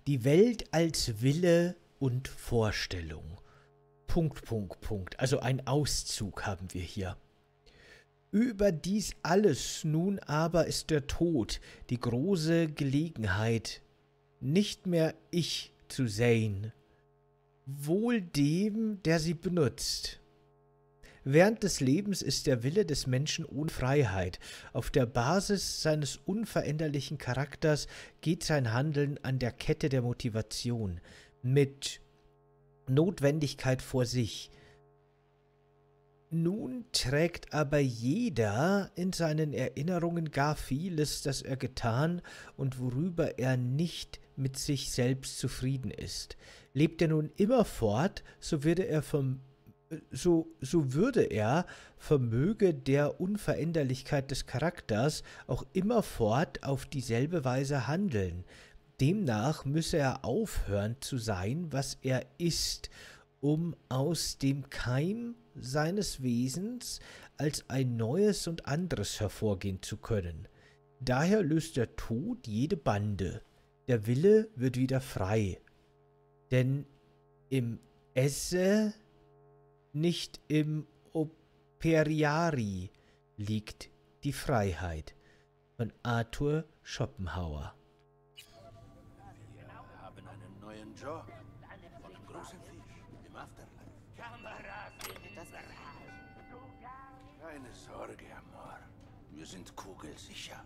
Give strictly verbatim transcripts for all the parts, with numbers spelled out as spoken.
Die Welt als Wille und Vorstellung. Punkt, Punkt, Punkt. Also ein Auszug haben wir hier. Über dies alles nun aber ist der Tod die große Gelegenheit, nicht mehr ich zu sein, wohl dem, der sie benutzt. Während des Lebens ist der Wille des Menschen ohne Freiheit. Auf der Basis seines unveränderlichen Charakters geht sein Handeln an der Kette der Motivation mit Notwendigkeit vor sich. Nun trägt aber jeder in seinen Erinnerungen gar vieles, das er getan und worüber er nicht mit sich selbst zufrieden ist. Lebt er nun immerfort, so würde er vom So, so würde er, vermöge der Unveränderlichkeit des Charakters, auch immerfort auf dieselbe Weise handeln. Demnach müsse er aufhören zu sein, was er ist, um aus dem Keim seines Wesens als ein neues und anderes hervorgehen zu können. Daher löst der Tod jede Bande. Der Wille wird wieder frei. Denn im Esse, nicht im Operiari liegt die Freiheit. Von Arthur Schopenhauer. Wir haben einen neuen Job. Von einem großen Fisch im Afterlife. Keine Sorge, Amor. Wir sind kugelsicher.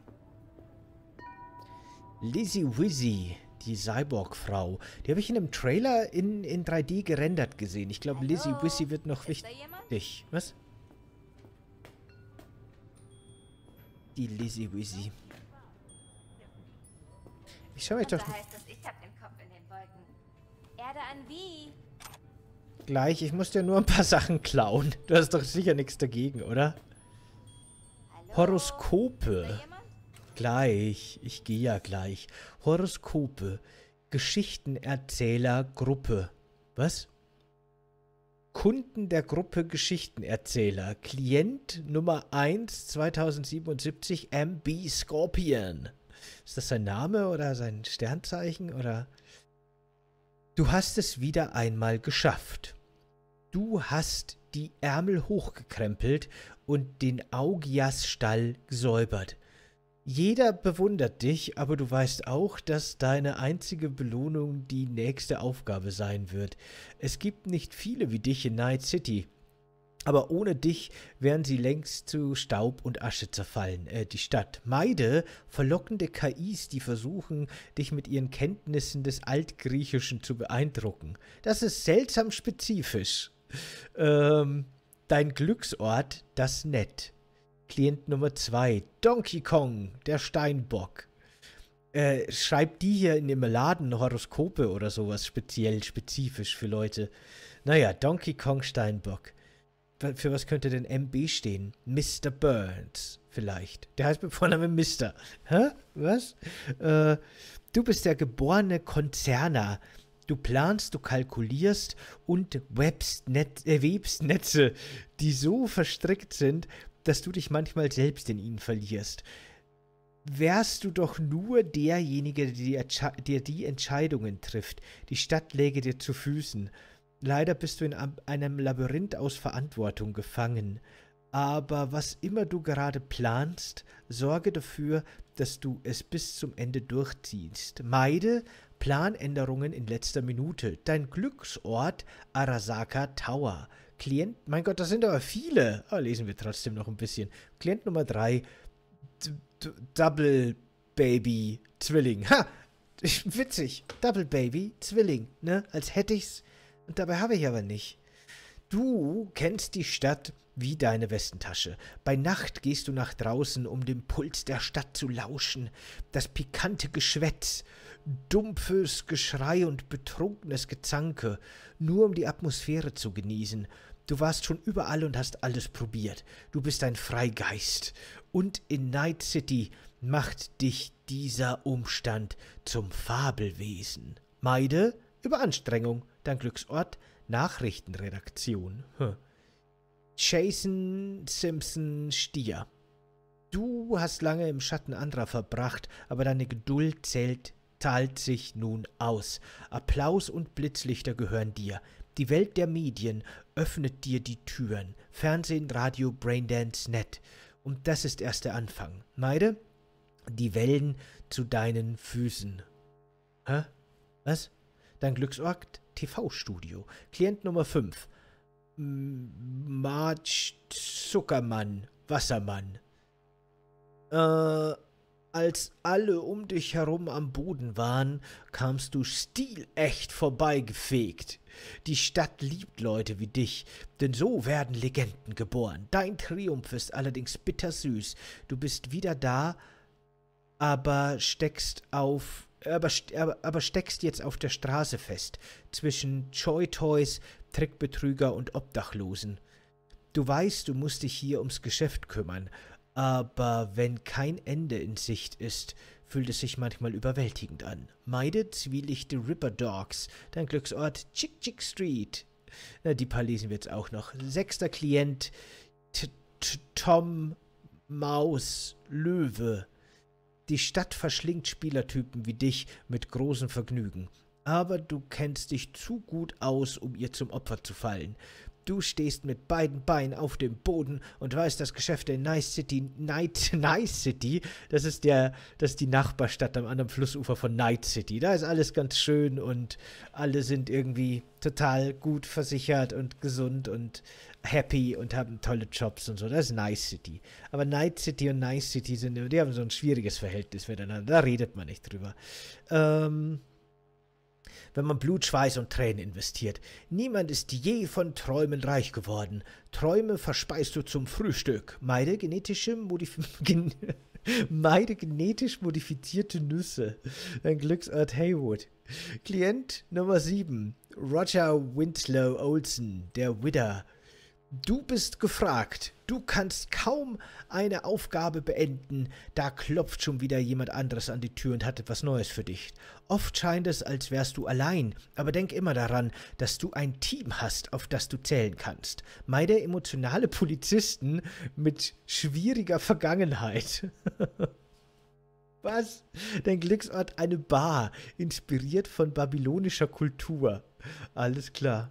Lizzie Wizzy, die Cyborg-Frau. Die habe ich in einem Trailer in, in drei D gerendert gesehen. Ich glaube, Lizzie Wizzy wird noch wichtig. Was? Die Lizzie Wizzy. Ich schau mich doch... heißt es, ich hab den Kopf in den Wolken. Erde an wie? Gleich, ich muss dir nur ein paar Sachen klauen. Du hast doch sicher nichts dagegen, oder? Hallo? Horoskope. Ist da jemand? Gleich, ich gehe ja gleich. Horoskope. Geschichtenerzähler-Gruppe. Was? Kunden der Gruppe Geschichtenerzähler. Klient Nummer eins zweitausendsiebenundsiebzig M B Scorpion. Ist das sein Name oder sein Sternzeichen oder... Du hast es wieder einmal geschafft. Du hast die Ärmel hochgekrempelt und den Augiasstall gesäubert. Jeder bewundert dich, aber du weißt auch, dass deine einzige Belohnung die nächste Aufgabe sein wird. Es gibt nicht viele wie dich in Night City, aber ohne dich wären sie längst zu Staub und Asche zerfallen, äh, die Stadt. Meide verlockende K Is, die versuchen, dich mit ihren Kenntnissen des Altgriechischen zu beeindrucken. Das ist seltsam spezifisch. Ähm, dein Glücksort, das Nett. Klient Nummer zwei, Donkey Kong, der Steinbock. Äh, schreibt die hier in dem Laden Horoskope oder sowas speziell, spezifisch für Leute. Naja, Donkey Kong Steinbock. Für was könnte denn M B stehen? Mister Burns, vielleicht. Der heißt mit Vornamen Mister. Hä? Was? Äh, du bist der geborene Konzerner. Du planst, du kalkulierst und webst Net äh, webst Netze, die so verstrickt sind, dass du dich manchmal selbst in ihnen verlierst. Wärst du doch nur derjenige, der die, der die Entscheidungen trifft. Die Stadt läge dir zu Füßen. Leider bist du in einem Labyrinth aus Verantwortung gefangen. Aber was immer du gerade planst, sorge dafür, dass du es bis zum Ende durchziehst. Meide Planänderungen in letzter Minute. Dein Glücksort Arasaka Tower. Klient, mein Gott, das sind aber viele. Aber lesen wir trotzdem noch ein bisschen. Klient Nummer drei, Double Baby Zwilling. Ha! Witzig. Double Baby Zwilling, ne? Als hätte ich's. Und dabei habe ich aber nicht. Du kennst die Stadt wie deine Westentasche. Bei Nacht gehst du nach draußen, um dem Puls der Stadt zu lauschen. Das pikante Geschwätz, dumpfes Geschrei und betrunkenes Gezanke, nur um die Atmosphäre zu genießen. Du warst schon überall und hast alles probiert. Du bist ein Freigeist. Und in Night City macht dich dieser Umstand zum Fabelwesen. Meide Überanstrengung, dein Glücksort Nachrichtenredaktion. Hm. Jason Simpson Stier. Du hast lange im Schatten anderer verbracht, aber deine Geduld zählt zahlt sich nun aus. Applaus und Blitzlichter gehören dir. Die Welt der Medien öffnet dir die Türen. Fernsehen, Radio, Braindance, Net. Und das ist erst der Anfang. Meide, die Wellen zu deinen Füßen. Hä? Was? Dein Glücksort? T V-Studio. Klient Nummer fünf. March Zuckermann. Wassermann. Äh, als alle um dich herum am Boden waren, kamst du stilecht vorbeigefegt. Die Stadt liebt Leute wie dich, denn so werden Legenden geboren. Dein Triumph ist allerdings bittersüß. Du bist wieder da, aber steckst auf, aber, aber, aber steckst jetzt auf der Straße fest, zwischen Joy-Toys, Trickbetrüger und Obdachlosen. Du weißt, du musst dich hier ums Geschäft kümmern, aber wenn kein Ende in Sicht ist, fühlt es sich manchmal überwältigend an. Meide zwielichte Ripper Dogs, dein Glücksort Chick Chick Street. Na, die paar lesen wir jetzt auch noch. Sechster Klient T -T Tom Maus Löwe. Die Stadt verschlingt Spielertypen wie dich mit großem Vergnügen. Aber du kennst dich zu gut aus, um ihr zum Opfer zu fallen. Du stehst mit beiden Beinen auf dem Boden und weißt, das Geschäft in Nice City, Night, Nice City, das ist der, das ist die Nachbarstadt am anderen Flussufer von Night City. Da ist alles ganz schön und alle sind irgendwie total gut versichert und gesund und happy und haben tolle Jobs und so. Das ist Nice City. Aber Night City und Nice City sind, die haben so ein schwieriges Verhältnis miteinander. Da redet man nicht drüber. Ähm... Wenn man Blut, Schweiß und Tränen investiert. Niemand ist je von Träumen reich geworden. Träume verspeist du zum Frühstück. Meide genetische Modif gen Meide genetisch modifizierte Nüsse. Dein Glücksort Haywood. Klient Nummer sieben. Roger Winslow Olsen, der Widder. Du bist gefragt. Du kannst kaum eine Aufgabe beenden, da klopft schon wieder jemand anderes an die Tür und hat etwas Neues für dich. Oft scheint es, als wärst du allein, aber denk immer daran, dass du ein Team hast, auf das du zählen kannst. Meide emotionale Polizisten mit schwieriger Vergangenheit. Was? Dein Glücksort eine Bar, inspiriert von babylonischer Kultur. Alles klar.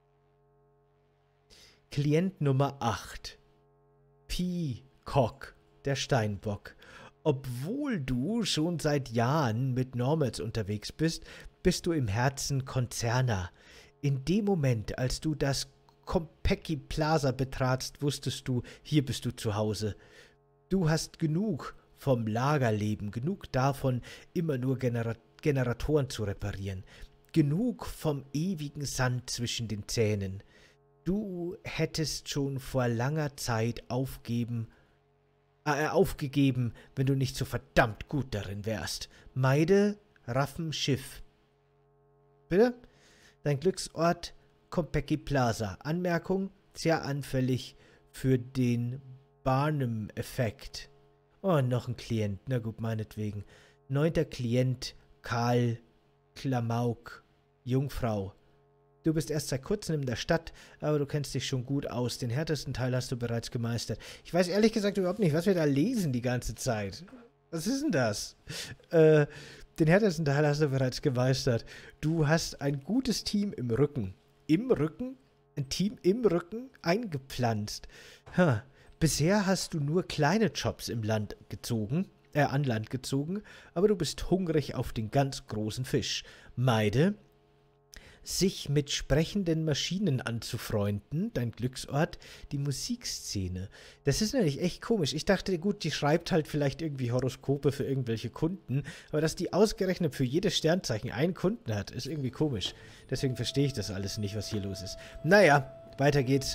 Klient Nummer acht. Peacock, der Steinbock. Obwohl du schon seit Jahren mit Normals unterwegs bist, bist du im Herzen Konzerner. In dem Moment, als du das Compeki Plaza betratst, wusstest du, hier bist du zu Hause. Du hast genug vom Lagerleben, genug davon, immer nur Genera- Generatoren zu reparieren, genug vom ewigen Sand zwischen den Zähnen. Du hättest schon vor langer Zeit aufgeben, äh, aufgegeben, wenn du nicht so verdammt gut darin wärst. Meide Raffenschiff. Bitte? Dein Glücksort Compeki Plaza. Anmerkung, sehr anfällig für den Barnum-Effekt. Oh, noch ein Klient. Na gut, meinetwegen. Neunter Klient Karl Klamauk, Jungfrau. Du bist erst seit kurzem in der Stadt, aber du kennst dich schon gut aus. Den härtesten Teil hast du bereits gemeistert. Ich weiß ehrlich gesagt überhaupt nicht, was wir da lesen die ganze Zeit. Was ist denn das? Äh, den härtesten Teil hast du bereits gemeistert. Du hast ein gutes Team im Rücken. Im Rücken? Ein Team im Rücken? Eingepflanzt. Ha. Bisher hast du nur kleine Jobs im Land gezogen, äh, an Land gezogen, aber du bist hungrig auf den ganz großen Fisch. Meide sich mit sprechenden Maschinen anzufreunden, dein Glücksort, die Musikszene. Das ist nämlich echt komisch. Ich dachte, gut, die schreibt halt vielleicht irgendwie Horoskope für irgendwelche Kunden, aber dass die ausgerechnet für jedes Sternzeichen einen Kunden hat, ist irgendwie komisch. Deswegen verstehe ich das alles nicht, was hier los ist. Naja, weiter geht's.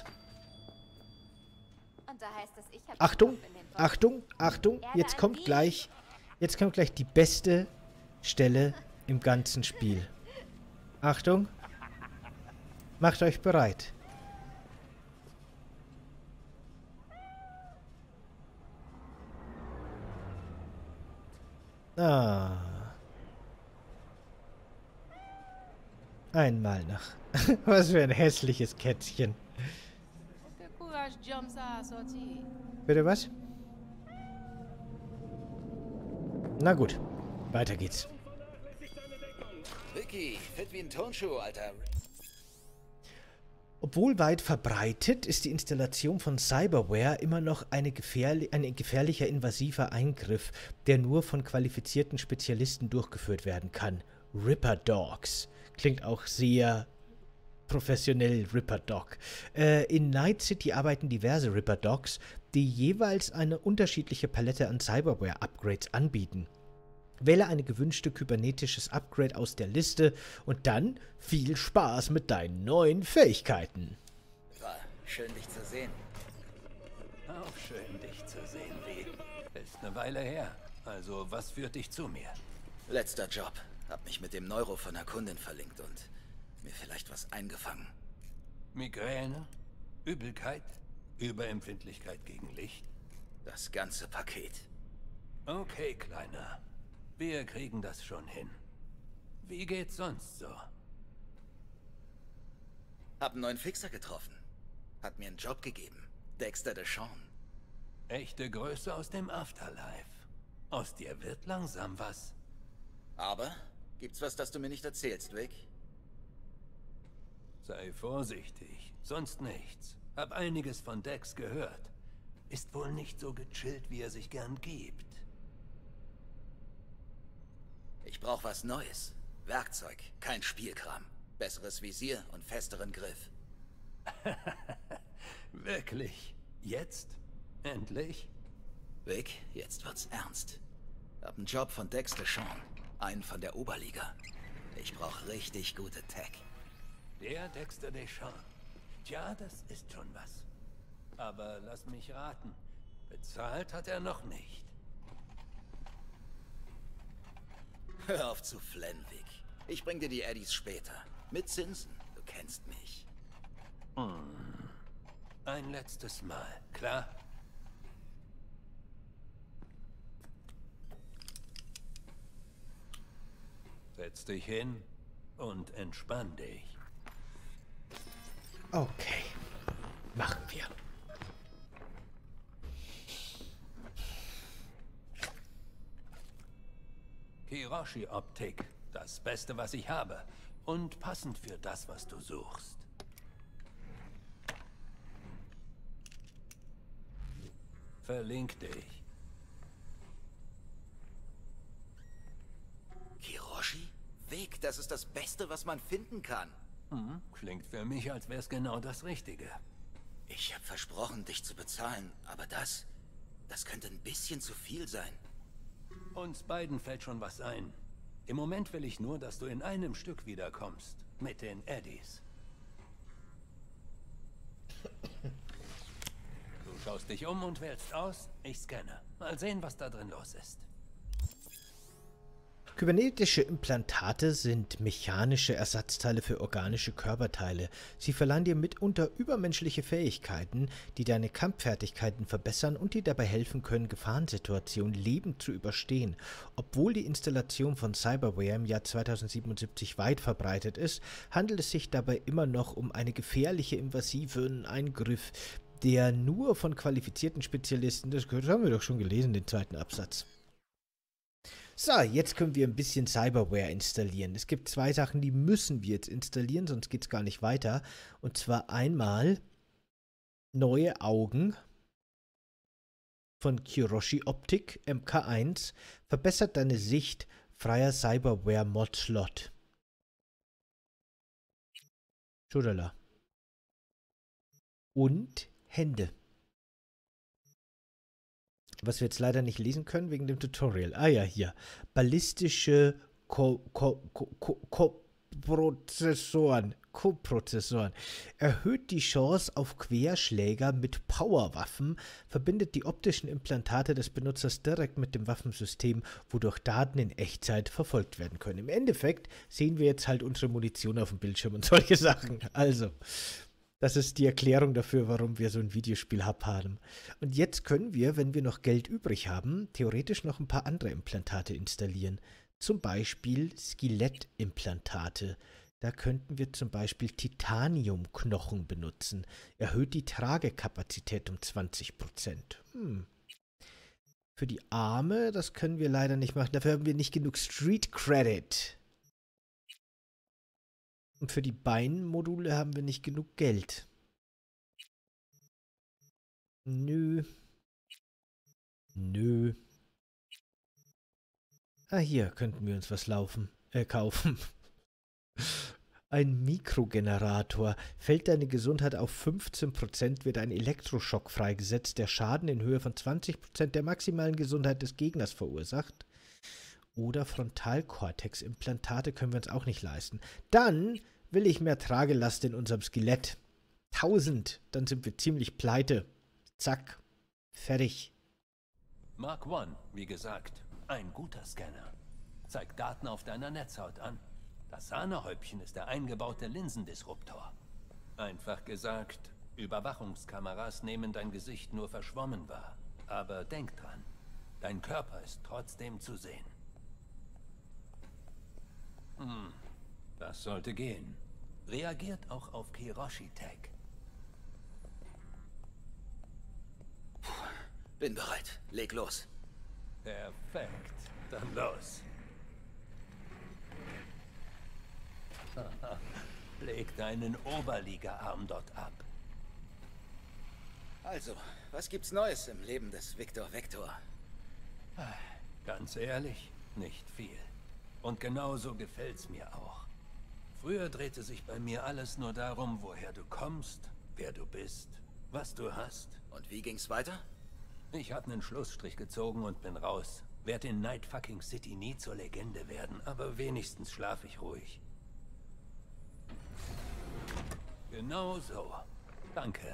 Und da heißt es, ich hab Achtung, Achtung, Achtung, jetzt kommt gleich, jetzt kommt gleich die beste Stelle im ganzen Spiel. Achtung, macht euch bereit. Ah. Einmal noch. Was für ein hässliches Kätzchen. Bitte was? Na gut, weiter geht's. Vicky, fit wie ein Turnschuh, Alter. Obwohl weit verbreitet, ist die Installation von Cyberware immer noch eine gefährli ein gefährlicher invasiver Eingriff, der nur von qualifizierten Spezialisten durchgeführt werden kann. Ripper Dogs. Klingt auch sehr professionell, Ripper Dog. Äh, in Night City arbeiten diverse Ripper Dogs, die jeweils eine unterschiedliche Palette an Cyberware-Upgrades anbieten. Wähle eine gewünschte kybernetisches Upgrade aus der Liste und dann viel Spaß mit deinen neuen Fähigkeiten. War schön, dich zu sehen. Auch schön, dich zu sehen, Lee. Ist eine Weile her. Also, was führt dich zu mir? Letzter Job. Hab mich mit dem Neuro von einer Kundin verlinkt und mir vielleicht was eingefangen. Migräne? Übelkeit? Überempfindlichkeit gegen Licht? Das ganze Paket. Okay, Kleiner. Wir kriegen das schon hin. Wie geht's sonst so? Hab einen neuen Fixer getroffen. Hat mir einen Job gegeben. Dexter Deshawn. Echte Größe aus dem Afterlife. Aus dir wird langsam was. Aber gibt's was, das du mir nicht erzählst, Vic? Sei vorsichtig, sonst nichts. Hab einiges von Dex gehört. Ist wohl nicht so gechillt, wie er sich gern gibt. Ich brauch was Neues. Werkzeug, kein Spielkram. Besseres Visier und festeren Griff. Wirklich? Jetzt? Endlich? Vic, jetzt wird's ernst. Hab einen Job von Dexter Deshawn. Einen von der Oberliga. Ich brauch richtig gute Tech. Der Dexter Deshawn. Tja, das ist schon was. Aber lass mich raten. Bezahlt hat er noch nicht. Hör auf zu flennen, Vic. Ich bring dir die Eddies später. Mit Zinsen. Du kennst mich. Hm. Ein letztes Mal, klar? Setz dich hin und entspann dich. Okay, machen wir. Kiroshi-Optik. Das Beste, was ich habe. Und passend für das, was du suchst. Verlink dich. Kiroshi? Vic, das ist das Beste, was man finden kann. Hm, klingt für mich, als wär's genau das Richtige. Ich habe versprochen, dich zu bezahlen, aber das... das könnte ein bisschen zu viel sein. Uns beiden fällt schon was ein. Im Moment will ich nur, dass du in einem Stück wiederkommst. Mit den Eddies. Du schaust dich um und wählst aus. Ich scanne. Mal sehen, was da drin los ist. Kybernetische Implantate sind mechanische Ersatzteile für organische Körperteile. Sie verleihen dir mitunter übermenschliche Fähigkeiten, die deine Kampffertigkeiten verbessern und dir dabei helfen können, Gefahrensituationen lebend zu überstehen. Obwohl die Installation von Cyberware im Jahr zweitausendsiebenundsiebzig weit verbreitet ist, handelt es sich dabei immer noch um einen gefährlichen, invasiven Eingriff, der nur von qualifizierten Spezialisten, das haben wir doch schon gelesen, den zweiten Absatz. So, jetzt können wir ein bisschen Cyberware installieren. Es gibt zwei Sachen, die müssen wir jetzt installieren, sonst geht es gar nicht weiter. Und zwar einmal neue Augen von Kiroshi Optik M K eins. Verbessert deine Sicht, freier Cyberware Mod Slot. Schudala. Und Hände. Was wir jetzt leider nicht lesen können wegen dem Tutorial. Ah ja, hier. Ballistische Ko Ko Ko Ko Koprozessoren. Koprozessoren. Erhöht die Chance auf Querschläger mit Powerwaffen, verbindet die optischen Implantate des Benutzers direkt mit dem Waffensystem, wodurch Daten in Echtzeit verfolgt werden können. Im Endeffekt sehen wir jetzt halt unsere Munition auf dem Bildschirm und solche Sachen. Also... Das ist die Erklärung dafür, warum wir so ein Videospiel-Hub haben. Und jetzt können wir, wenn wir noch Geld übrig haben, theoretisch noch ein paar andere Implantate installieren. Zum Beispiel Skelettimplantate. Da könnten wir zum Beispiel Titaniumknochen benutzen. Erhöht die Tragekapazität um zwanzig Prozent. Hm. Für die Arme, das können wir leider nicht machen. Dafür haben wir nicht genug Street Credit. Und für die Beinmodule haben wir nicht genug Geld. Nö. Nö. Ah, hier könnten wir uns was laufen, äh, kaufen. Ein Mikrogenerator. Fällt deine Gesundheit auf fünfzehn Prozent, wird ein Elektroschock freigesetzt, der Schaden in Höhe von zwanzig Prozent der maximalen Gesundheit des Gegners verursacht. Oder Frontalkortex-Implantate können wir uns auch nicht leisten. Dann will ich mehr Tragelast in unserem Skelett. tausend, dann sind wir ziemlich pleite. Zack. Fertig. Mark One, wie gesagt, ein guter Scanner. Zeigt Daten auf deiner Netzhaut an. Das Sahnehäubchen ist der eingebaute Linsendisruptor. Einfach gesagt, Überwachungskameras nehmen dein Gesicht nur verschwommen wahr. Aber denk dran, dein Körper ist trotzdem zu sehen. Hm, das sollte gehen. Reagiert auch auf Kiroshi-Tag. Bin bereit. Leg los. Perfekt. Dann los. Leg deinen Oberliga-Arm dort ab. Also, was gibt's Neues im Leben des Victor Vector? Ganz ehrlich, nicht viel. Und genauso gefällt's mir auch. Früher drehte sich bei mir alles nur darum, woher du kommst, wer du bist, was du hast. Und wie ging's weiter? Ich hab nen Schlussstrich gezogen und bin raus. Werd in Night fucking City nie zur Legende werden, aber wenigstens schlaf ich ruhig. Genau so. Danke.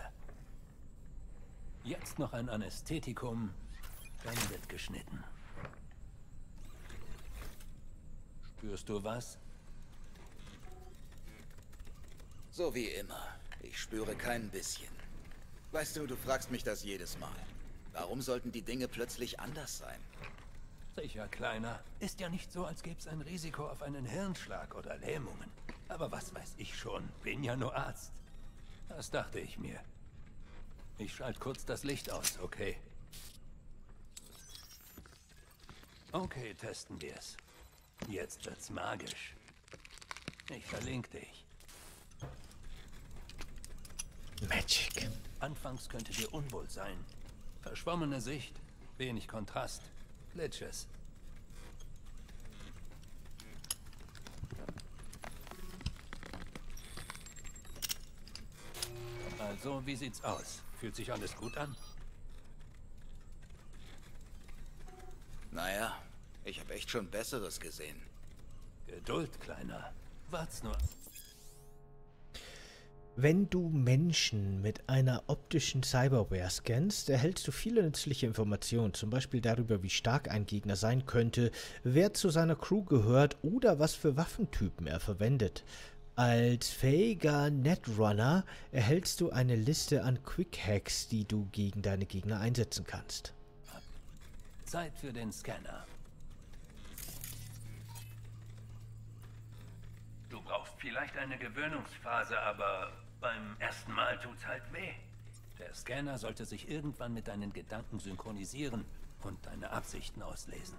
Jetzt noch ein Anästhetikum, dann wird geschnitten. Spürst du was? So wie immer. Ich spüre kein bisschen. Weißt du, du fragst mich das jedes Mal. Warum sollten die Dinge plötzlich anders sein? Sicher, Kleiner. Ist ja nicht so, als gäbe es ein Risiko auf einen Hirnschlag oder Lähmungen. Aber was weiß ich schon? Bin ja nur Arzt. Das dachte ich mir. Ich schalte kurz das Licht aus, okay? Okay, testen wir's. Jetzt wird's magisch. Ich verlinke dich. Magic. Anfangs könnte dir unwohl sein. Verschwommene Sicht, wenig Kontrast, Glitches. Also, wie sieht's aus? Fühlt sich alles gut an? Naja, ich habe echt schon Besseres gesehen. Geduld, Kleiner. Wart's nur. Wenn du Menschen mit einer optischen Cyberware scannst, erhältst du viele nützliche Informationen, zum Beispiel darüber, wie stark ein Gegner sein könnte, wer zu seiner Crew gehört oder was für Waffentypen er verwendet. Als fähiger Netrunner erhältst du eine Liste an Quick-Hacks, die du gegen deine Gegner einsetzen kannst. Zeit für den Scanner. Du brauchst vielleicht eine Gewöhnungsphase, aber beim ersten Mal tut's halt weh. Der Scanner sollte sich irgendwann mit deinen Gedanken synchronisieren und deine Absichten auslesen.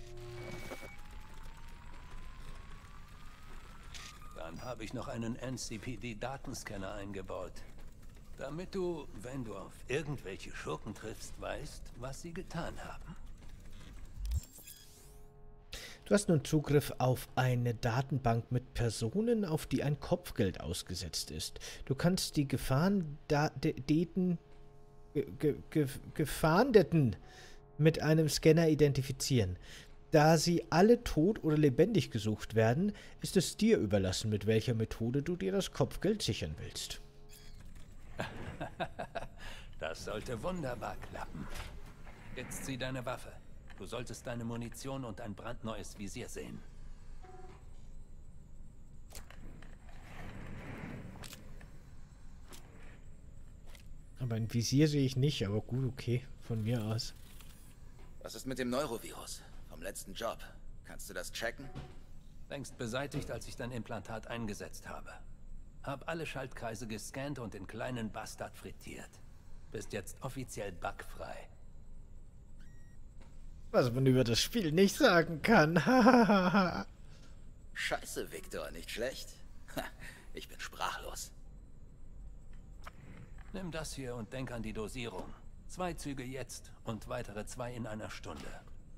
Dann habe ich noch einen N C P D-Datenscanner eingebaut, damit du, wenn du auf irgendwelche Schurken triffst, weißt, was sie getan haben. Du hast nun Zugriff auf eine Datenbank mit Personen, auf die ein Kopfgeld ausgesetzt ist. Du kannst die Gefahrendeten, ge, ge, Gefahndeten mit einem Scanner identifizieren. Da sie alle tot oder lebendig gesucht werden, ist es dir überlassen, mit welcher Methode du dir das Kopfgeld sichern willst. Das sollte wunderbar klappen. Jetzt zieh deine Waffe. Du solltest deine Munition und ein brandneues Visier sehen. Aber ein Visier sehe ich nicht, aber gut, okay, von mir aus. Was ist mit dem Neurovirus? Vom letzten Job. Kannst du das checken? Längst beseitigt, als ich dein Implantat eingesetzt habe. Hab alle Schaltkreise gescannt und den kleinen Bastard frittiert. Bist jetzt offiziell bugfrei. Was man über das Spiel nicht sagen kann. Scheiße, Victor, nicht schlecht. Ich bin sprachlos. Nimm das hier und denk an die Dosierung. Zwei Züge jetzt und weitere zwei in einer Stunde.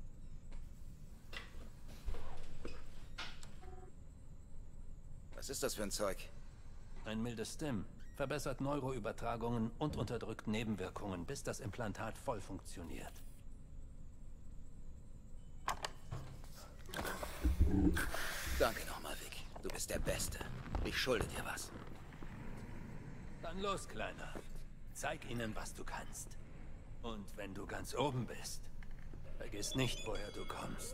Was ist das für ein Zeug? Ein mildes Stim. Verbessert Neuroübertragungen und unterdrückt Nebenwirkungen, bis das Implantat voll funktioniert. Danke nochmal, Vic. Du bist der Beste. Ich schulde dir was. Dann los, Kleiner. Zeig ihnen, was du kannst. Und wenn du ganz oben bist, vergiss nicht, woher du kommst.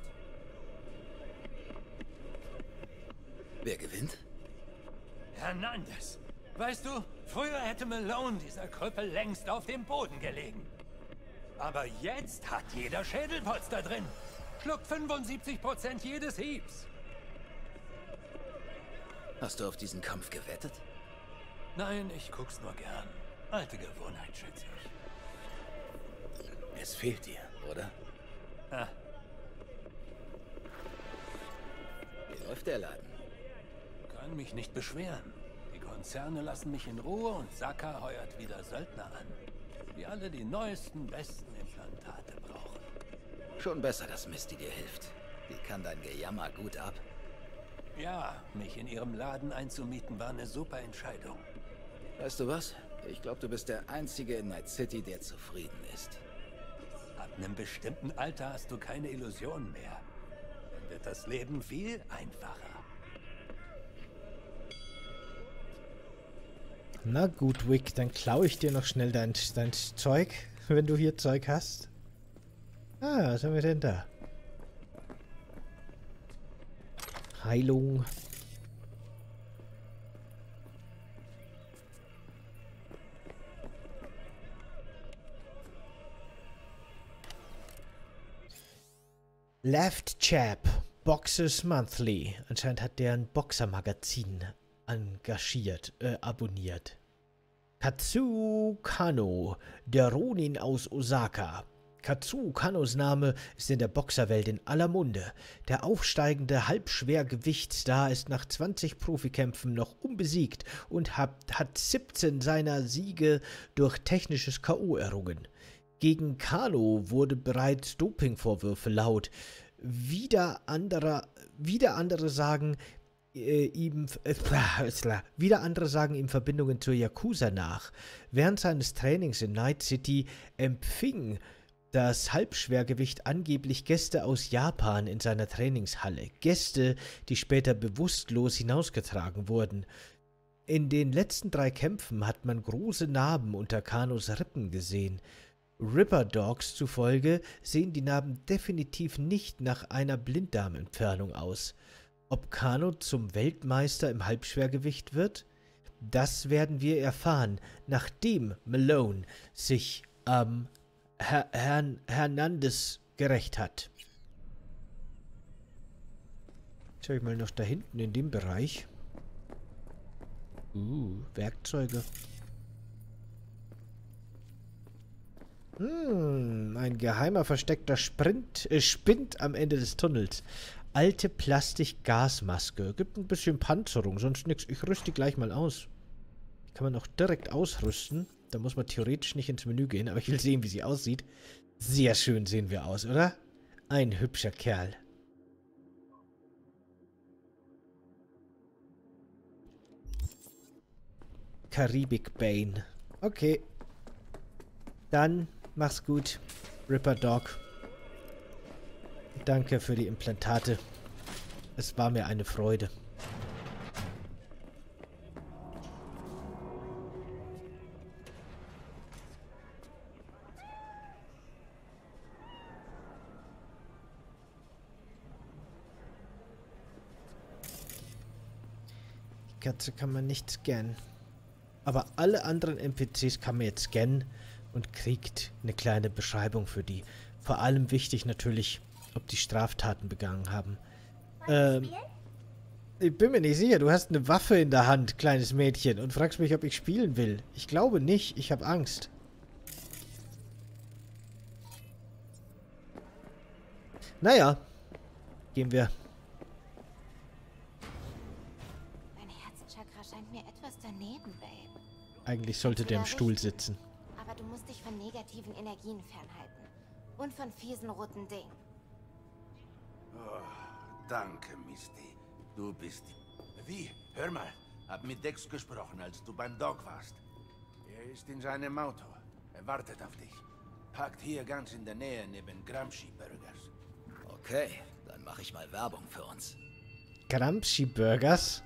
Wer gewinnt? Hernandez. Weißt du, früher hätte Malone dieser Krüppel längst auf dem Boden gelegen. Aber jetzt hat jeder Schädelpolster drin. Schluckt fünfundsiebzig Prozent jedes Hiebs. Hast du auf diesen Kampf gewettet? Nein, ich guck's nur gern. Alte Gewohnheit, schätze ich. Es fehlt dir, oder? Ah. Wie läuft der Laden? Kann mich nicht beschweren. Die Konzerne lassen mich in Ruhe und Saka heuert wieder Söldner an. Die alle die neuesten, besten Implantate brauchen. Schon besser, dass Misty dir hilft. Die kann dein Gejammer gut ab. Ja, mich in ihrem Laden einzumieten war eine super Entscheidung. Weißt du was? Ich glaube, du bist der Einzige in Night City, der zufrieden ist. Ab einem bestimmten Alter hast du keine Illusionen mehr. Dann wird das Leben viel einfacher. Na gut, Vic, dann klaue ich dir noch schnell dein, dein Zeug, wenn du hier Zeug hast. Ah, was haben wir denn da? Heilung. Left Chap, Boxers Monthly. Anscheinend hat der ein Boxermagazin engagiert, äh, abonniert. Katsuo Kano, der Ronin aus Osaka. Katsuo Kanos Name ist in der Boxerwelt in aller Munde. Der aufsteigende Halbschwergewichtsstar ist nach zwanzig Profikämpfen noch unbesiegt und hat, hat siebzehn seiner Siege durch technisches K O errungen. Gegen Kano wurde bereits Dopingvorwürfe laut. Wieder andere, wieder andere sagen, äh, ihm, äh, wieder andere sagen ihm Verbindungen zur Yakuza nach. Während seines Trainings in Night City empfing das Halbschwergewicht angeblich Gäste aus Japan in seiner Trainingshalle. Gäste, die später bewusstlos hinausgetragen wurden. In den letzten drei Kämpfen hat man große Narben unter Kanos Rippen gesehen. Ripper Dogs zufolge sehen die Narben definitiv nicht nach einer Blinddarmentfernung aus. Ob Kano zum Weltmeister im Halbschwergewicht wird? Das werden wir erfahren, nachdem Malone sich am ähm, Herr, Herrn Hernandez gerecht hat. Schau ich mal noch da hinten in dem Bereich. Uh, Werkzeuge. Hm, ein geheimer versteckter Sprint, äh, Spind am Ende des Tunnels. Alte Plastik-Gasmaske. Gibt ein bisschen Panzerung, sonst nichts. Ich rüste die gleich mal aus. Die kann man auch direkt ausrüsten. Da muss man theoretisch nicht ins Menü gehen, aber ich will sehen, wie sie aussieht. Sehr schön sehen wir aus, oder? Ein hübscher Kerl. Karibik Bane. Okay. Dann mach's gut, Ripper Dog. Danke für die Implantate. Es war mir eine Freude. Die Katze kann man nicht scannen. Aber alle anderen N P Cs kann man jetzt scannen und kriegt eine kleine Beschreibung für die. Vor allem wichtig natürlich, ob die Straftaten begangen haben. Ähm, ich bin mir nicht sicher. Du hast eine Waffe in der Hand, kleines Mädchen, und fragst mich, ob ich spielen will. Ich glaube nicht. Ich habe Angst. Naja. Gehen wir. Mein Herz Eigentlich sollte der im Stuhl sitzen. Aber du musst dich von negativen Energien fernhalten. Und von fiesen roten Dingen. Oh, danke, Misty. Du bist... Wie? Hör mal. Hab mit Dex gesprochen, als du beim Doc warst. Er ist in seinem Auto. Er wartet auf dich. Parkt hier ganz in der Nähe neben Gramsci Burgers. Okay, dann mache ich mal Werbung für uns. Gramsci Burgers?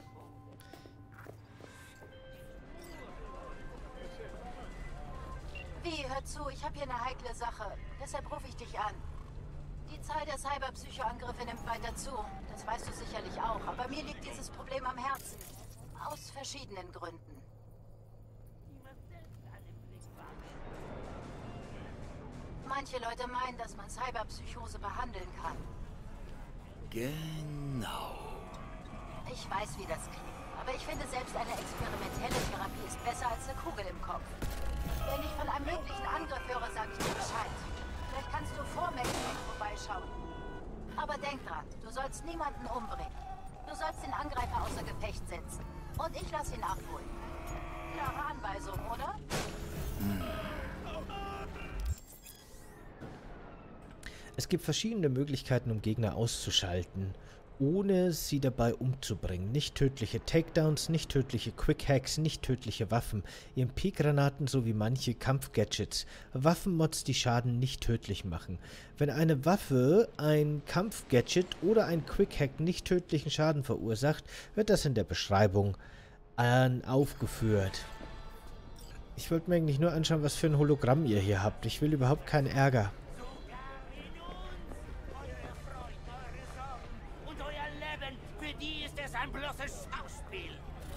Wie, hör zu, ich habe hier eine heikle Sache. Deshalb rufe ich dich an. Die Zahl der Cyberpsychoangriffe nimmt weiter zu. Das weißt du sicherlich auch. Aber mir liegt dieses Problem am Herzen. Aus verschiedenen Gründen. Manche Leute meinen, dass man Cyberpsychose behandeln kann. Genau. Ich weiß, wie das klingt. Aber ich finde, selbst eine experimentelle Therapie ist besser als eine Kugel im Kopf. Wenn ich von einem möglichen Angriff höre, sag ich dir Bescheid. Vielleicht kannst du vor Maximax vorbeischauen. Aber denk dran, du sollst niemanden umbringen. Du sollst den Angreifer außer Gefecht setzen. Und ich lass ihn abholen. Klare Anweisung, oder? Hm. Es gibt verschiedene Möglichkeiten, um Gegner auszuschalten, ohne sie dabei umzubringen. Nicht tödliche Takedowns, nicht tödliche Quick-Hacks, nicht tödliche Waffen, E M P-Granaten sowie manche Kampfgadgets. Waffenmods, die Schaden nicht tödlich machen. Wenn eine Waffe, ein Kampfgadget oder ein Quick-Hack nicht tödlichen Schaden verursacht, wird das in der Beschreibung an aufgeführt. Ich wollte mir eigentlich nur anschauen, was für ein Hologramm ihr hier habt. Ich will überhaupt keinen Ärger. Für die ist es ein bloßes Schauspiel.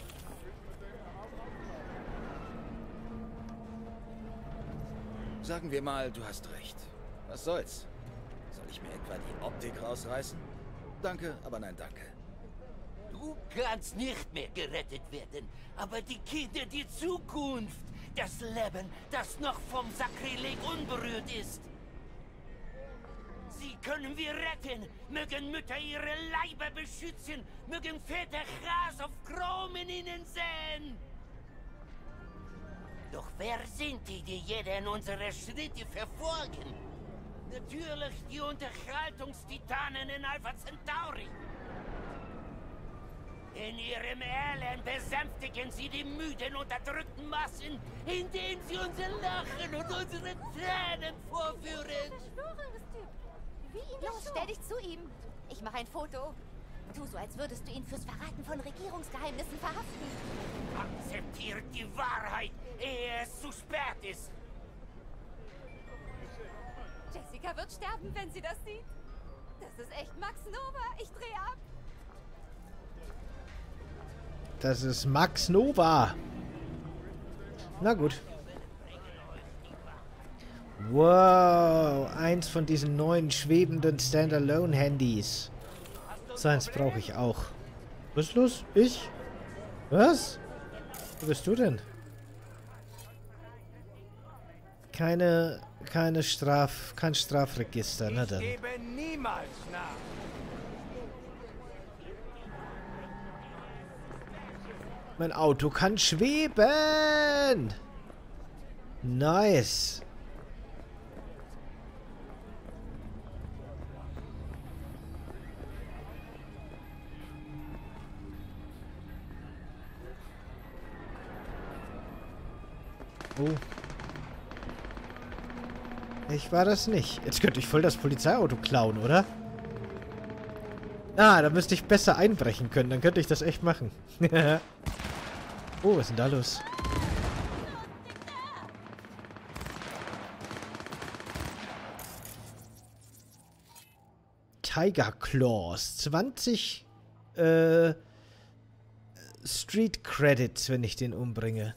Sagen wir mal, du hast recht. Was soll's? Soll ich mir etwa die Optik rausreißen? Danke, aber nein, danke. Du kannst nicht mehr gerettet werden, aber die Kinder, die Zukunft, das Leben, das noch vom Sakrileg unberührt ist. Sie können wir retten, mögen Mütter ihre Leiber beschützen, mögen Väter Gras auf Chrom in ihnen säen. Doch wer sind die, die jeden unserer Schritte verfolgen? Natürlich die Unterhaltungstitanen in Alpha Centauri. In ihrem Elend besänftigen sie die müden, unterdrückten Massen, indem sie unser Lachen und unsere Tränen vorführen. Los, stell dich zu ihm. Ich mache ein Foto. Tu so, als würdest du ihn fürs Verraten von Regierungsgeheimnissen verhaften. Akzeptiert die Wahrheit, ehe es zu spät ist. Jessica wird sterben, wenn sie das sieht. Das ist echt Max Nova. Ich drehe ab. Das ist Max Nova. Na gut. Wow, eins von diesen neuen schwebenden Standalone-Handys. So eins brauche ich auch. Was ist los? Ich? Was? Wo bist du denn? Keine, keine Straf, kein Strafregister, na dann. Ich gebe niemals nach. Mein Auto kann schweben! Nice! Oh. Ich war das nicht. Jetzt könnte ich voll das Polizeiauto klauen, oder? Ah, da müsste ich besser einbrechen können. Dann könnte ich das echt machen. Oh, was ist denn da los? Tiger Claws. zwanzig äh, Street Credits, wenn ich den umbringe.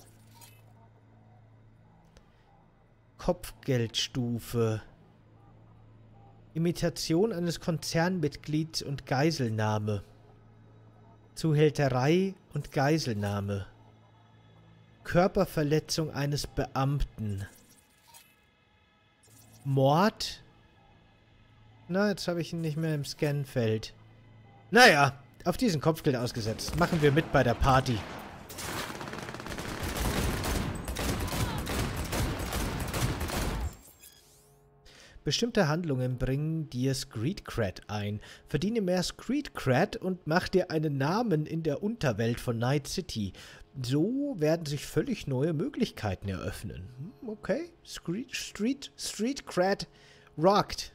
Kopfgeldstufe. Imitation eines Konzernmitglieds und Geiselnahme. Zuhälterei und Geiselnahme. Körperverletzung eines Beamten. Mord? Na, jetzt habe ich ihn nicht mehr im Scanfeld. Naja, auf diesen Kopfgeld ausgesetzt. Machen wir mit bei der Party. Bestimmte Handlungen bringen dir Street Cred ein. Verdiene mehr Street Cred und mach dir einen Namen in der Unterwelt von Night City. So werden sich völlig neue Möglichkeiten eröffnen. Okay, Street, Street, Street Cred rockt.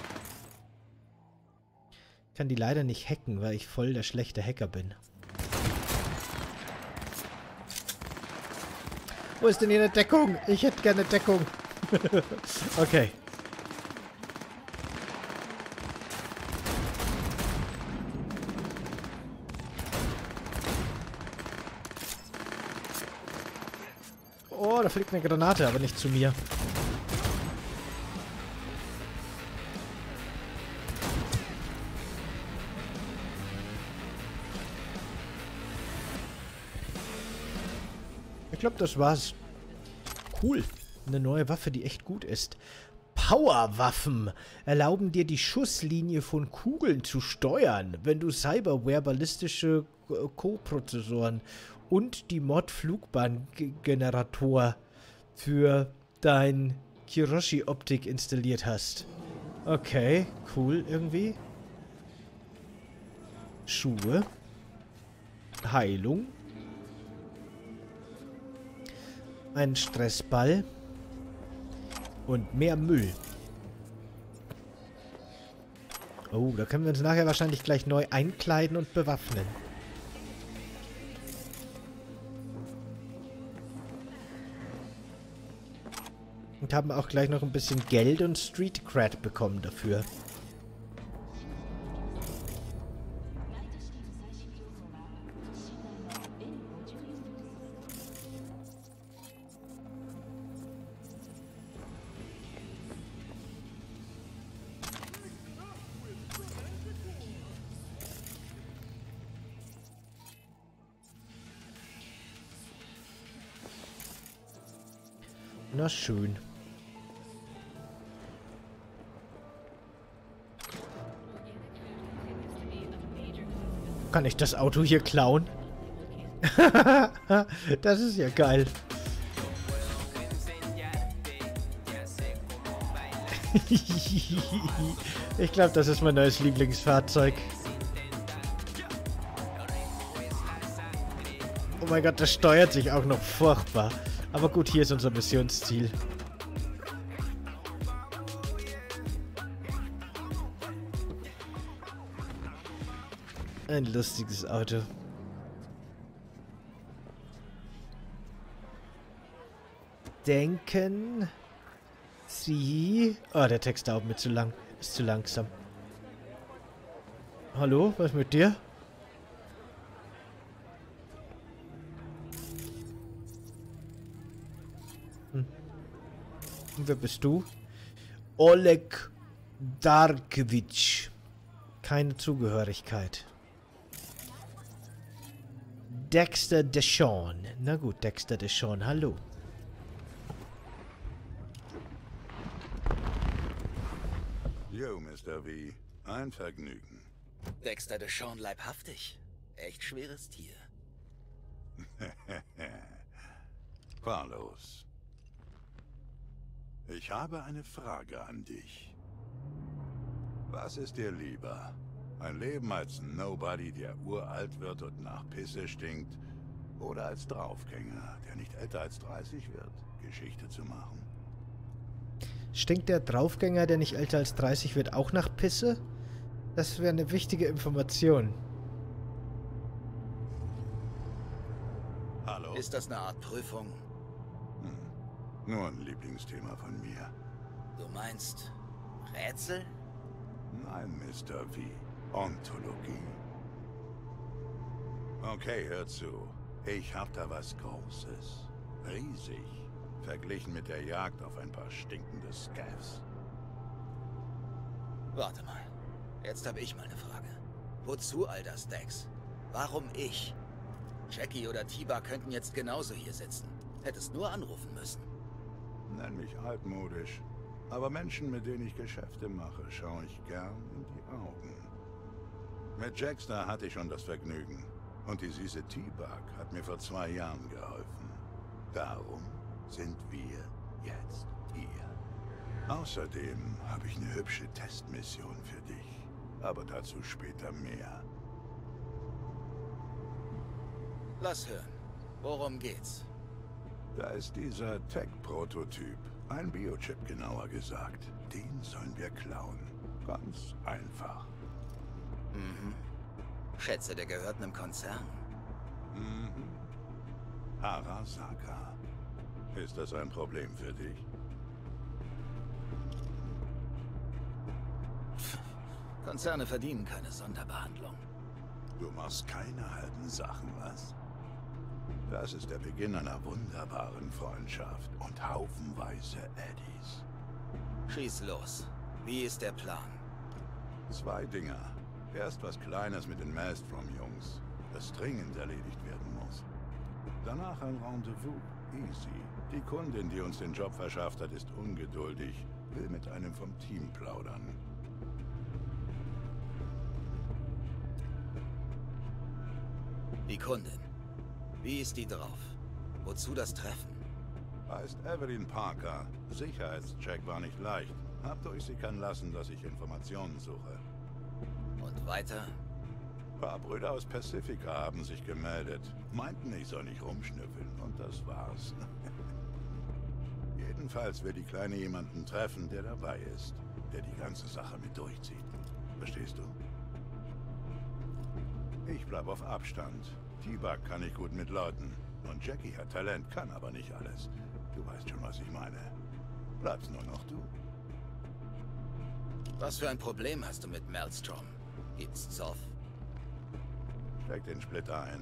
Ich kann die leider nicht hacken, weil ich voll der schlechte Hacker bin. Wo ist denn hier eine Deckung? Ich hätte gerne Deckung. Okay. Oh, da fliegt eine Granate, aber nicht zu mir. Ich glaube, das war's. Cool. Eine neue Waffe, die echt gut ist. Powerwaffen erlauben dir die Schusslinie von Kugeln zu steuern, wenn du Cyberware, ballistische Co-Prozessoren und die Mod-Flugbahn-Generator für dein Kiroshi-Optik installiert hast. Okay, cool irgendwie. Schuhe. Heilung. Ein Stressball. Und mehr Müll. Oh, da können wir uns nachher wahrscheinlich gleich neu einkleiden und bewaffnen. Und haben auch gleich noch ein bisschen Geld und Street Cred bekommen dafür. Na schön. Kann ich das Auto hier klauen? Das ist ja geil. Ich glaube, das ist mein neues Lieblingsfahrzeug. Oh mein Gott, das steuert sich auch noch furchtbar. Aber gut, hier ist unser Missionsziel. Ein lustiges Auto. Denken Sie... Oh, der Text dauert mir zu lang. Ist zu langsam. Hallo, was ist mit dir? Hm. Und wer bist du? Oleg Darkevich. Keine Zugehörigkeit. Dexter Deshawn. Na gut, Dexter Deshawn, hallo. Jo, Mister V. Ein Vergnügen. Dexter Deshawn leibhaftig. Echt schweres Tier. Fahr los. Ich habe eine Frage an dich. Was ist dir lieber? Ein Leben als Nobody, der uralt wird und nach Pisse stinkt? Oder als Draufgänger, der nicht älter als dreißig wird, Geschichte zu machen? Stinkt der Draufgänger, der nicht älter als dreißig wird, auch nach Pisse? Das wäre eine wichtige Information. Hallo? Ist das eine Art Prüfung? Hm. Nur ein Lieblingsthema von mir. Du meinst Rätsel? Nein, Mister V. Ontologie. Okay, hör zu. Ich hab da was Großes. Riesig. Verglichen mit der Jagd auf ein paar stinkende Scavs. Warte mal. Jetzt habe ich mal eine Frage. Wozu all das, Dex? Warum ich? Jackie oder Tiba könnten jetzt genauso hier sitzen. Hättest nur anrufen müssen. Nenn mich altmodisch. Aber Menschen, mit denen ich Geschäfte mache, schaue ich gern in die Augen. Mit Jaxter hatte ich schon das Vergnügen. Und die süße T-Bug hat mir vor zwei Jahren geholfen. Darum sind wir jetzt hier. Außerdem habe ich eine hübsche Testmission für dich. Aber dazu später mehr. Lass hören. Worum geht's? Da ist dieser Tech-Prototyp. Ein Biochip genauer gesagt. Den sollen wir klauen. Ganz einfach. Mhm. Schätze, der gehört einem Konzern. Mhm. Arasaka. Ist das ein Problem für dich? Konzerne verdienen keine Sonderbehandlung. Du machst keine halben Sachen, was? Das ist der Beginn einer wunderbaren Freundschaft und haufenweise Eddies. Schieß los. Wie ist der Plan? Zwei Dinger. Erst was Kleines mit den Maelstrom-Jungs, das dringend erledigt werden muss. Danach ein Rendezvous. Easy. Die Kundin, die uns den Job verschafft hat, ist ungeduldig, will mit einem vom Team plaudern. Die Kundin. Wie ist die drauf? Wozu das Treffen? Heißt Evelyn Parker. Sicherheitscheck war nicht leicht. Hab durchsickern lassen, dass ich Informationen suche. Und weiter? Ein paar Brüder aus Pacifica haben sich gemeldet. Meinten, ich soll nicht rumschnüffeln. Und das war's. Jedenfalls will die Kleine jemanden treffen, der dabei ist. Der die ganze Sache mit durchzieht. Verstehst du? Ich bleib auf Abstand. T-Bug kann ich gut mit Leuten. Und Jackie hat Talent, kann aber nicht alles. Du weißt schon, was ich meine. Bleibst nur noch du. Was für ein Problem hast du mit Maelstrom? Gibt's Zoff? Steck den Splitter ein.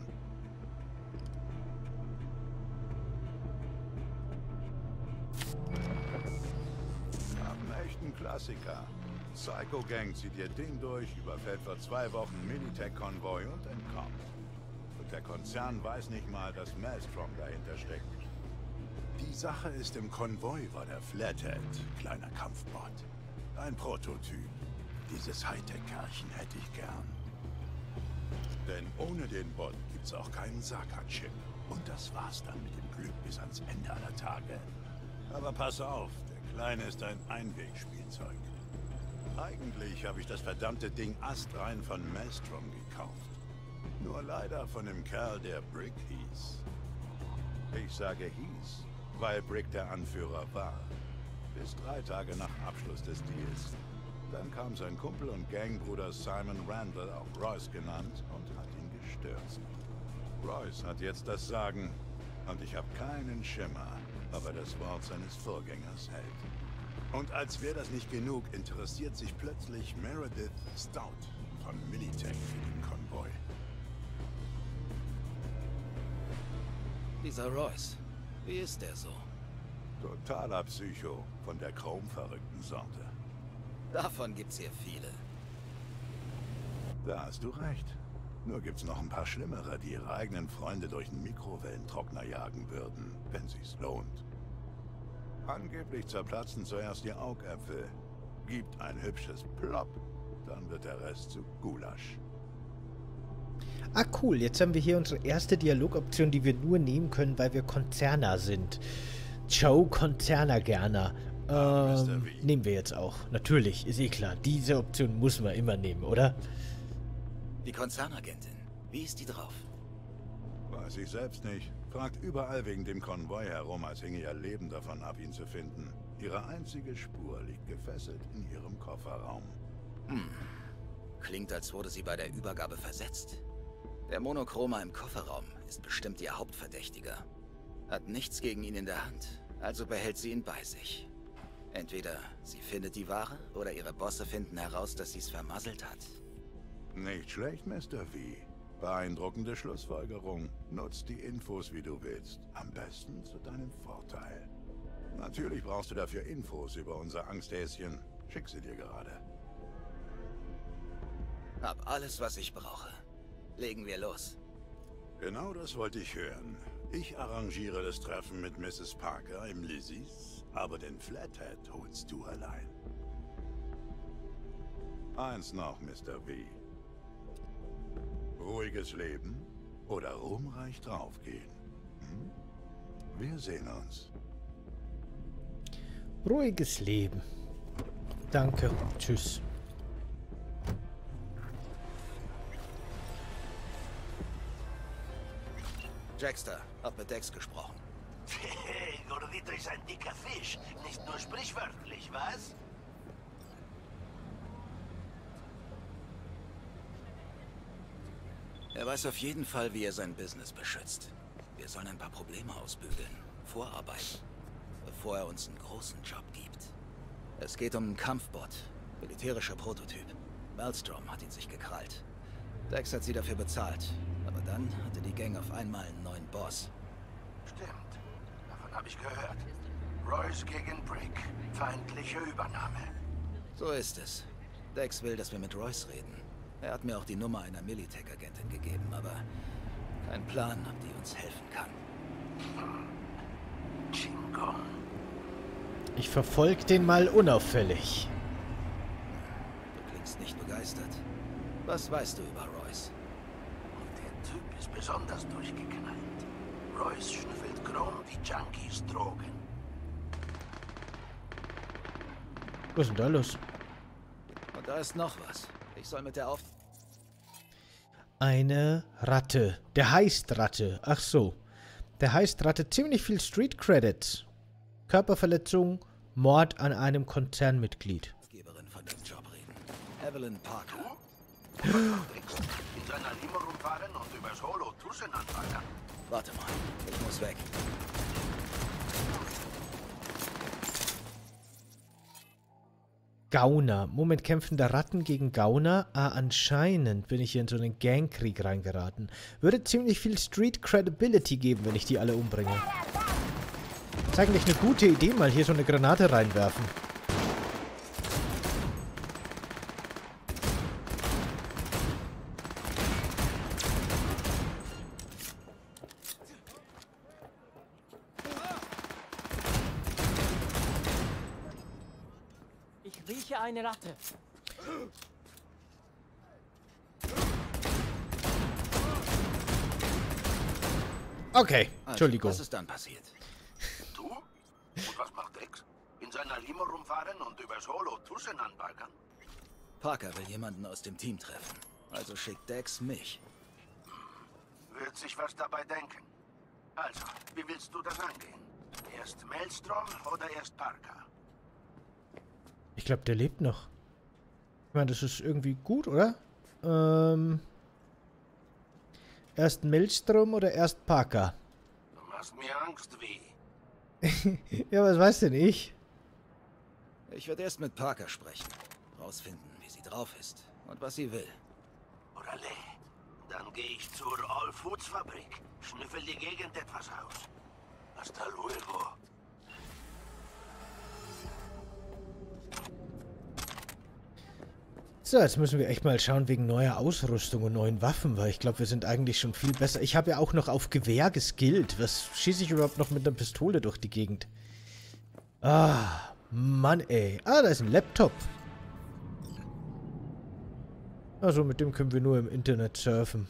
Hab einen echten Klassiker. Psycho Gang zieht ihr Ding durch, überfällt vor zwei Wochen Militech-Konvoi und entkommt. Und der Konzern weiß nicht mal, dass Maelstrom dahinter steckt. Die Sache ist, im Konvoi war der Flathead, kleiner Kampfbot. Ein Prototyp. Dieses Hightech-Kerlchen hätte ich gern. Denn ohne den Bot gibt's auch keinen Saka-Chip. Und das war's dann mit dem Glück bis ans Ende aller Tage. Aber pass auf, der Kleine ist ein Einwegspielzeug. Eigentlich habe ich das verdammte Ding astrein von Maelstrom gekauft. Nur leider von dem Kerl, der Brick hieß. Ich sage hieß, weil Brick der Anführer war. Bis drei Tage nach Abschluss des Deals. Dann kam sein Kumpel und Gangbruder Simon Randall, auch Royce genannt, und hat ihn gestürzt. Royce hat jetzt das Sagen, und ich habe keinen Schimmer, ob er das Wort seines Vorgängers hält. Und als wäre das nicht genug, interessiert sich plötzlich Meredith Stout von Militech für den Konvoi. Dieser Royce, wie ist der so? Totaler Psycho, von der chromverrückten Sorte. Davon gibt's hier viele. Da hast du recht. Nur gibt's noch ein paar Schlimmere, die ihre eigenen Freunde durch einen Mikrowellentrockner jagen würden, wenn sich's lohnt. Angeblich zerplatzen zuerst die Augäpfel. Gibt ein hübsches Plop, dann wird der Rest zu Gulasch. Ah, cool. Jetzt haben wir hier unsere erste Dialogoption, die wir nur nehmen können, weil wir Konzerner sind. Joe Konzerner gerne. Ähm, nehmen wir jetzt auch. Natürlich, ist eh klar. Diese Option muss man immer nehmen, oder? Die Konzernagentin. Wie ist die drauf? Weiß ich selbst nicht. Fragt überall wegen dem Konvoi herum, als hinge ihr Leben davon ab, ihn zu finden. Ihre einzige Spur liegt gefesselt in ihrem Kofferraum. Hm. Klingt, als wurde sie bei der Übergabe versetzt. Der Monochroma im Kofferraum ist bestimmt ihr Hauptverdächtiger. Hat nichts gegen ihn in der Hand, also behält sie ihn bei sich. Entweder sie findet die Ware oder ihre Bosse finden heraus, dass sie es vermasselt hat. Nicht schlecht, Mister V. Beeindruckende Schlussfolgerung. Nutzt die Infos, wie du willst. Am besten zu deinem Vorteil. Natürlich brauchst du dafür Infos über unser Angsthäschen. Schick sie dir gerade. Hab alles, was ich brauche. Legen wir los. Genau das wollte ich hören. Ich arrangiere das Treffen mit Misses Parker im Lizzie's, aber den Flathead holst du allein. Eins noch, Mister V. Ruhiges Leben oder ruhmreich draufgehen? Hm? Wir sehen uns. Ruhiges Leben. Danke. Tschüss. Jackster, hab mit Dex gesprochen. Hey, Gordito ist ein dicker Fisch. Nicht nur sprichwörtlich, was? Er weiß auf jeden Fall, wie er sein Business beschützt. Wir sollen ein paar Probleme ausbügeln, vorarbeiten, bevor er uns einen großen Job gibt. Es geht um einen Kampfbot, militärischer Prototyp. Maelstrom hat ihn sich gekrallt. Dex hat sie dafür bezahlt, aber dann hatte die Gang auf einmal einen neuen Boss. Stimmt, davon habe ich gehört. Royce gegen Brick, feindliche Übernahme. So ist es. Dex will, dass wir mit Royce reden. Er hat mir auch die Nummer einer Militech-Agentin gegeben, aber kein Plan, ob die uns helfen kann. Chingo. Ich verfolge den mal unauffällig. Du klingst nicht begeistert. Was weißt du über Royce? Und der Typ ist besonders durchgeknallt. Royce schnüffelt Chrome wie Junkies Drogen. Was ist denn da los? Und da ist noch was. Ich soll mit der auf... Eine Ratte. Der heißt Ratte. Ach so. Der heißt Ratte. Ziemlich viel Street Credits. Körperverletzung, Mord an einem Konzernmitglied. Geberin von dem Job reden. Evelyn Parker. In seiner Limo rumfahren und übers Holo Tussen anfangen. Warte mal, ich muss weg. Gauner. Moment, kämpfende Ratten gegen Gauner. Ah, anscheinend bin ich hier in so einen Gangkrieg reingeraten. Würde ziemlich viel Street Credibility geben, wenn ich die alle umbringe. Ist eigentlich eine gute Idee, mal hier so eine Granate reinwerfen. Ich rieche eine Ratte. Okay, Also, Entschuldigung. was ist dann passiert? Du? Und was macht Dex? In seiner Limo rumfahren und übers Holo Tussen anbaggern? Parker will jemanden aus dem Team treffen. Also schickt Dex mich. Wird sich was dabei denken. Also, wie willst du das angehen? Erst Maelstrom oder erst Parker? Ich glaube, der lebt noch. Ich meine, das ist irgendwie gut, oder? Ähm... Erst Maelstrom oder erst Parker? Du machst mir Angst, wie? Ja, was weiß denn ich? Ich werde erst mit Parker sprechen. Rausfinden, wie sie drauf ist und was sie will. Orale, dann gehe ich zur All Foods Fabrik. Schnüffel die Gegend etwas aus. Hasta luego. So, jetzt müssen wir echt mal schauen wegen neuer Ausrüstung und neuen Waffen, weil ich glaube, wir sind eigentlich schon viel besser. Ich habe ja auch noch auf Gewehr geskillt. Was schieße ich überhaupt noch mit einer Pistole durch die Gegend? Ah, Mann, ey. Ah, da ist ein Laptop. Also, mit dem können wir nur im Internet surfen.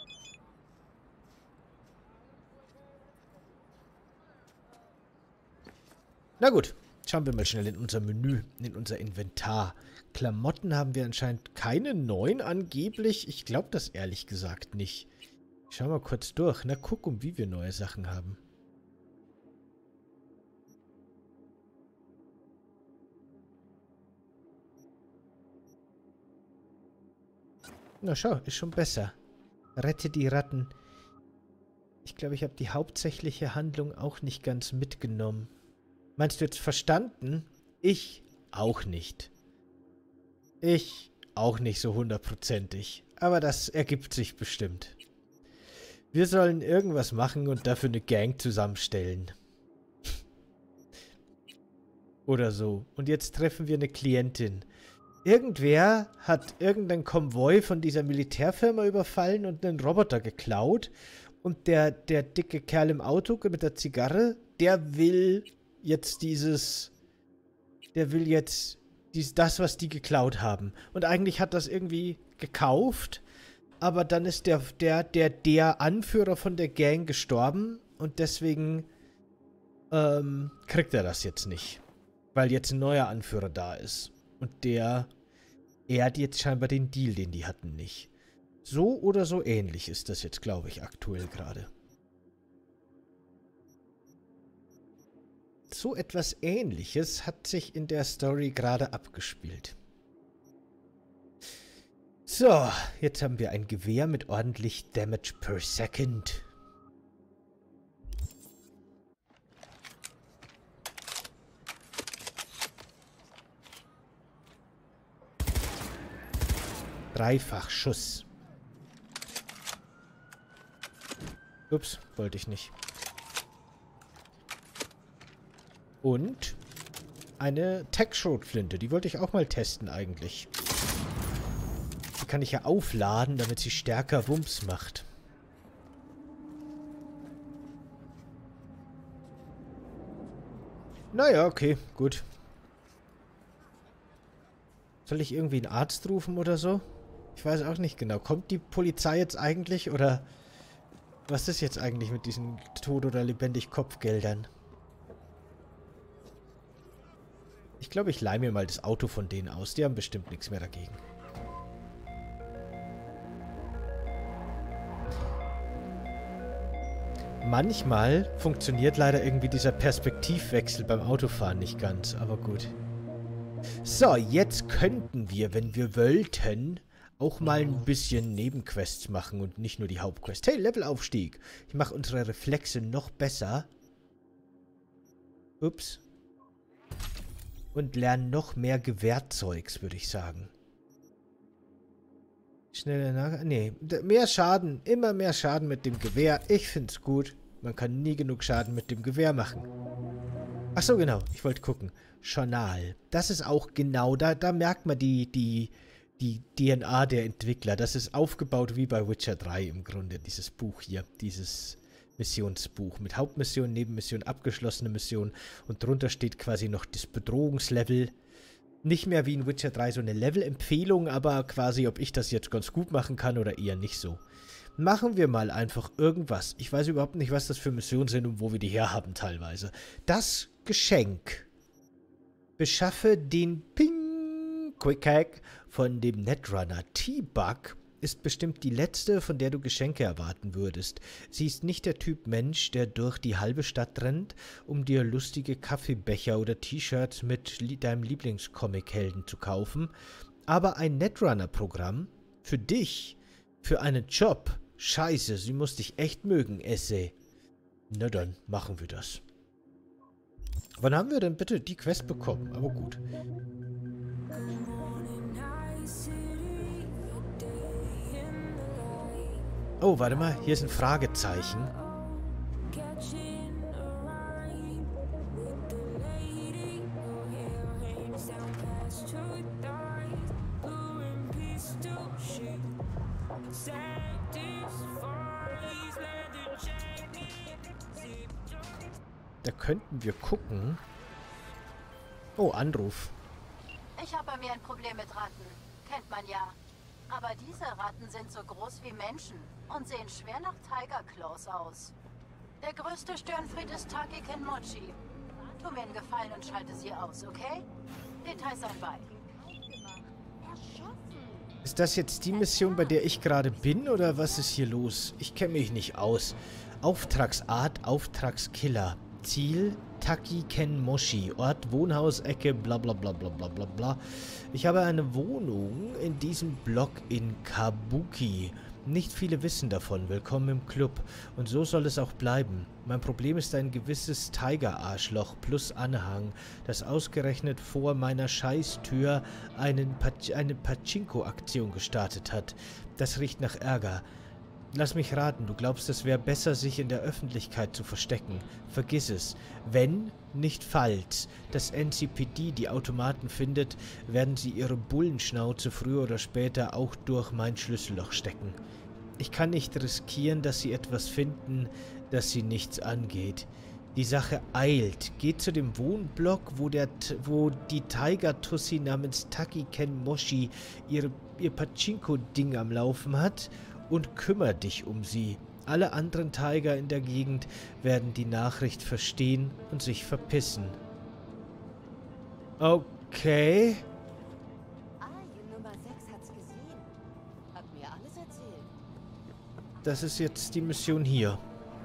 Na gut, schauen wir mal schnell in unser Menü, in unser Inventar. Klamotten haben wir anscheinend keine neuen angeblich. Ich glaube das ehrlich gesagt nicht. Schauen wir kurz durch. Na, guck, um wie wir neue Sachen haben. Na schau, ist schon besser. Rette die Ratten. Ich glaube, ich habe die hauptsächliche Handlung auch nicht ganz mitgenommen. Meinst du jetzt verstanden? Ich auch nicht. Ich auch nicht so hundertprozentig. Aber das ergibt sich bestimmt. Wir sollen irgendwas machen und dafür eine Gang zusammenstellen. Oder so. Und jetzt treffen wir eine Klientin. Irgendwer hat irgendein Konvoi von dieser Militärfirma überfallen und einen Roboter geklaut. Und der, der dicke Kerl im Auto mit der Zigarre, der will jetzt dieses... Der will jetzt... Dies, das, was die geklaut haben. Und eigentlich hat das irgendwie gekauft, aber dann ist der, der, der, der Anführer von der Gang gestorben und deswegen ähm, kriegt er das jetzt nicht. Weil jetzt ein neuer Anführer da ist. Und der ehrt jetzt scheinbar den Deal, den die hatten, nicht. So oder so ähnlich ist das jetzt, glaube ich, aktuell gerade. So etwas Ähnliches hat sich in der Story gerade abgespielt. So, jetzt haben wir ein Gewehr mit ordentlich Damage per Second. Dreifach Schuss. Ups, wollte ich nicht. Und eine Tech-Schrotflinte. Die wollte ich auch mal testen eigentlich. Die kann ich ja aufladen, damit sie stärker Wumms macht. Naja, okay, gut. Soll ich irgendwie einen Arzt rufen oder so? Ich weiß auch nicht genau. Kommt die Polizei jetzt eigentlich oder was ist jetzt eigentlich mit diesen Tod- oder lebendig Kopfgeldern? Ich glaube, ich leihe mir mal das Auto von denen aus. Die haben bestimmt nichts mehr dagegen. Manchmal funktioniert leider irgendwie dieser Perspektivwechsel beim Autofahren nicht ganz, aber gut. So, jetzt könnten wir, wenn wir wollten, auch mal ein bisschen Nebenquests machen und nicht nur die Hauptquest. Hey, Levelaufstieg. Ich mache unsere Reflexe noch besser. Ups. Und lernen noch mehr Gewehrzeugs, würde ich sagen. Schneller nach... Nee, mehr Schaden. Immer mehr Schaden mit dem Gewehr. Ich find's gut. Man kann nie genug Schaden mit dem Gewehr machen. Ach so, genau. Ich wollte gucken. Journal. Das ist auch genau... Da, da merkt man die, die, die D N A der Entwickler. Das ist aufgebaut wie bei Witcher drei im Grunde. Dieses Buch hier. Dieses Missionsbuch. Mit Hauptmission, Nebenmission, abgeschlossene Mission. Und drunter steht quasi noch das Bedrohungslevel. Nicht mehr wie in Witcher drei so eine Level-Empfehlung, aber quasi, ob ich das jetzt ganz gut machen kann oder eher nicht so. Machen wir mal einfach irgendwas. Ich weiß überhaupt nicht, was das für Missionen sind und wo wir die herhaben teilweise. Das Geschenk. Beschaffe den Ping Quick Hack von dem Netrunner. T-Bug ist bestimmt die letzte, von der du Geschenke erwarten würdest. Sie ist nicht der Typ Mensch, der durch die halbe Stadt rennt, um dir lustige Kaffeebecher oder T-Shirts mit li- deinem Lieblingscomic-Helden zu kaufen. Aber ein Netrunner-Programm für dich, für einen Job. Scheiße, sie muss dich echt mögen, Esse. Na dann, machen wir das. Wann haben wir denn bitte die Quest bekommen? Aber gut. Oh, warte mal, hier ist ein Fragezeichen. Da könnten wir gucken. Oh, Anruf. Ich habe bei mir ein Problem mit Ratten. Kennt man ja. Aber diese Ratten sind so groß wie Menschen und sehen schwer nach Tiger Claws aus. Der größte Störenfried ist Taki Kenmochi. Tu mir einen Gefallen und schalte sie aus, okay? Details anbei. Ist das jetzt die Mission, bei der ich gerade bin, oder was ist hier los? Ich kenne mich nicht aus. Auftragsart, Auftragskiller. Ziel, Taki Kenmochi. Ort, Wohnhaus, Ecke, bla bla bla bla bla bla bla. Ich habe eine Wohnung in diesem Block in Kabuki. Nicht viele wissen davon. Willkommen im Club. Und so soll es auch bleiben. Mein Problem ist ein gewisses Tiger-Arschloch plus Anhang, das ausgerechnet vor meiner Scheißtür einen Pac- eine Pachinko-Aktion gestartet hat. Das riecht nach Ärger. Lass mich raten, du glaubst, es wäre besser, sich in der Öffentlichkeit zu verstecken. Vergiss es. Wenn, nicht falls, das N C P D die Automaten findet, werden sie ihre Bullenschnauze früher oder später auch durch mein Schlüsselloch stecken. Ich kann nicht riskieren, dass sie etwas finden, das sie nichts angeht. Die Sache eilt. Geht zu dem Wohnblock, wo, der, wo die Tiger-Tussi namens Taki Kenmochi ihre, ihr Pachinko-Ding am Laufen hat, und kümmere dich um sie. Alle anderen Tiger in der Gegend werden die Nachricht verstehen und sich verpissen. Okay. Arjen Nummer sechs hat's gesehen. Hat mir alles erzählt. Das ist jetzt die Mission hier.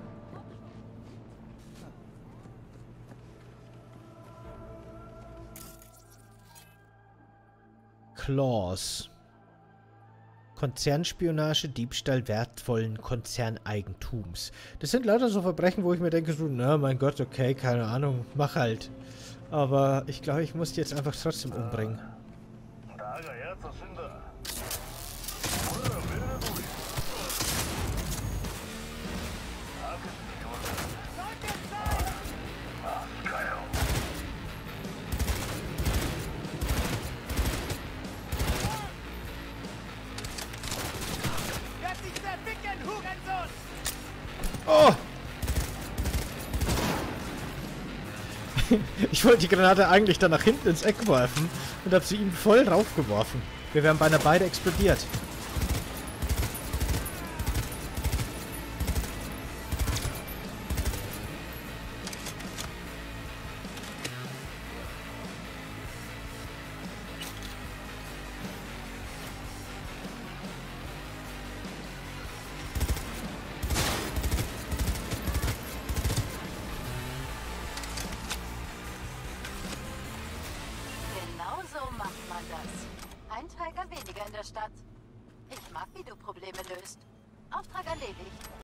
Clause. Konzernspionage, Diebstahl wertvollen Konzerneigentums. Das sind lauter so Verbrechen, wo ich mir denke, so, na mein Gott, okay, keine Ahnung, mach halt. Aber ich glaube, ich muss die jetzt einfach trotzdem umbringen. Oh! Ich wollte die Granate eigentlich dann nach hinten ins Eck werfen und habe sie ihm voll raufgeworfen. Wir wären beinahe beide explodiert. Einträger weniger in der Stadt. Ich mag, wie du Probleme löst. Auftrag erledigt.